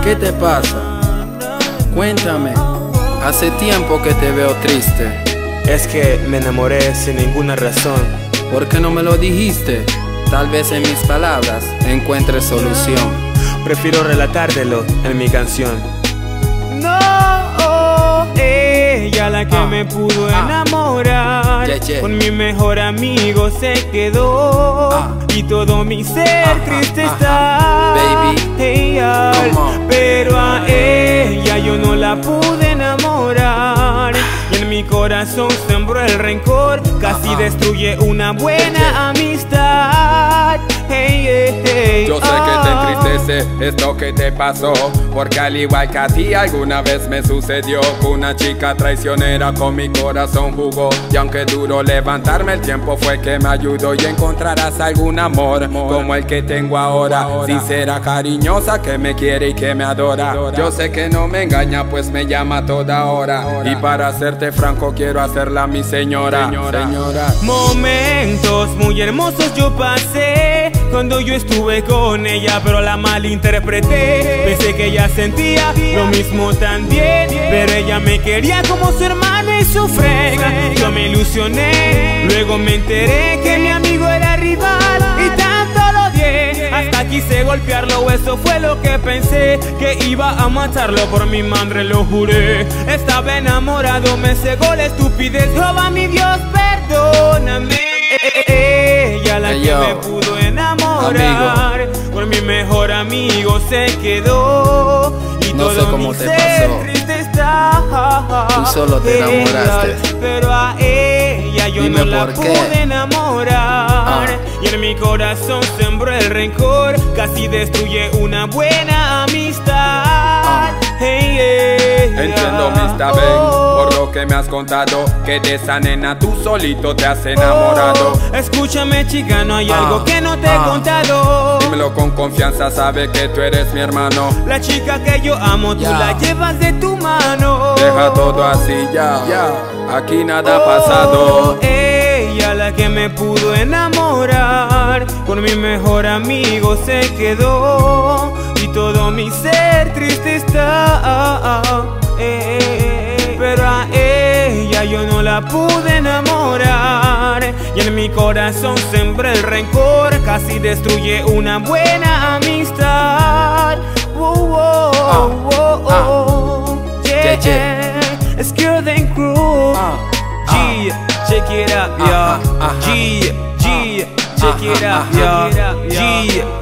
¿Qué te pasa? Cuéntame. Hace tiempo que te veo triste. Es que me enamoré sin ninguna razón. ¿Por qué no me lo dijiste? Tal vez en mis palabras encuentres solución. Prefiero relatártelo en mi canción. No, ella la que me pudo enamorar. Con mi mejor amigo se quedó y todo mi ser triste está. Baby, ella, pero a ella yo no la pude enamorar. Y en mi corazón sembró el rencor, casi destruye una buena amistad. Yo sé que te entristece esto que te pasó, porque al igual que a ti alguna vez me sucedió que una chica traicionera con mi corazón jugó. Y aunque duro levantarme, el tiempo fue que me ayudó, y encontrarás algún amor como el que tengo ahora, sincera, cariñosa, que me quiere y que me adora. Yo sé que no me engaña, pues me llama a toda hora, y para serte franco quiero hacerla mi señora. Momentos muy hermosos yo pasé cuando yo estuve con ella, pero la malinterpreté. Pensé que ella sentía lo mismo también, pero ella me quería como su hermano y su frega. Yo me ilusioné, luego me enteré que mi amigo era rival y tanto lo odié. Hasta quise golpearlo, eso fue lo que pensé, que iba a matarlo, por mi madre lo juré. Estaba enamorado, me cegó la estupidez. Jehová mi Dios, perdóname. Ella la que me pudo enamorar, por mi mejor amigo se quedó y no todo sé cómo mi te ser pasó. triste está. Tú solo te enamoraste. Pero a ella yo Dime no la por qué. pude enamorar. Y en mi corazón sembró el rencor, casi destruye una buena amistad. Entiendo, Mr. Ben, por lo que me has contado, que de esa nena tú solito te has enamorado. Escúchame, chica, no hay algo que no te he contado. Dímelo con confianza, sabe que tú eres mi hermano. La chica que yo amo, tú la llevas de tu mano. Deja todo así ya, aquí nada ha pasado. Ella la que me pudo enamorar, con mi mejor amigo se quedó y todo mi ser triste está. Pero a ella yo no la pude enamorar, y en mi corazón sembré el rencor, casi destruye una buena amistad. Skilled and Crew. G, check it up, yo. G, check it up, yo. G.